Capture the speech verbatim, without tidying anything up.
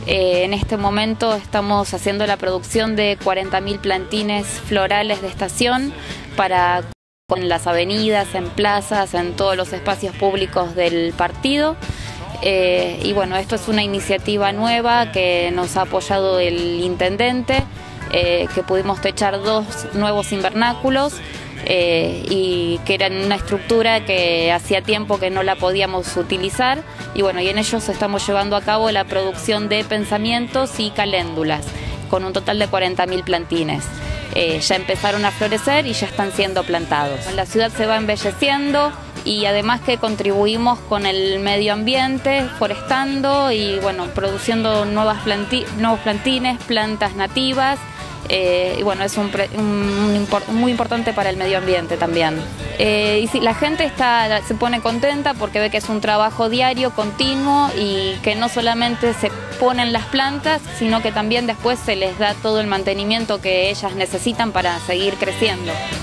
Eh, en este momento estamos haciendo la producción de cuarenta mil plantines florales de estación para en las avenidas, en plazas, en todos los espacios públicos del partido. Eh, y bueno, esto es una iniciativa nueva que nos ha apoyado el intendente, eh, que pudimos techar dos nuevos invernáculos eh, y que eran una estructura que hacía tiempo que no la podíamos utilizar, y bueno, y en ellos estamos llevando a cabo la producción de pensamientos y caléndulas con un total de cuarenta mil plantines. Eh, ya empezaron a florecer y ya están siendo plantados. La ciudad se va embelleciendo y además que contribuimos con el medio ambiente, forestando y bueno, produciendo nuevas planti nuevos plantines, plantas nativas. Eh, y bueno, es un, un, un import, muy importante para el medio ambiente también. Eh, y sí, la gente está, se pone contenta porque ve que es un trabajo diario, continuo, y que no solamente se ponen las plantas, sino que también después se les da todo el mantenimiento que ellas necesitan para seguir creciendo.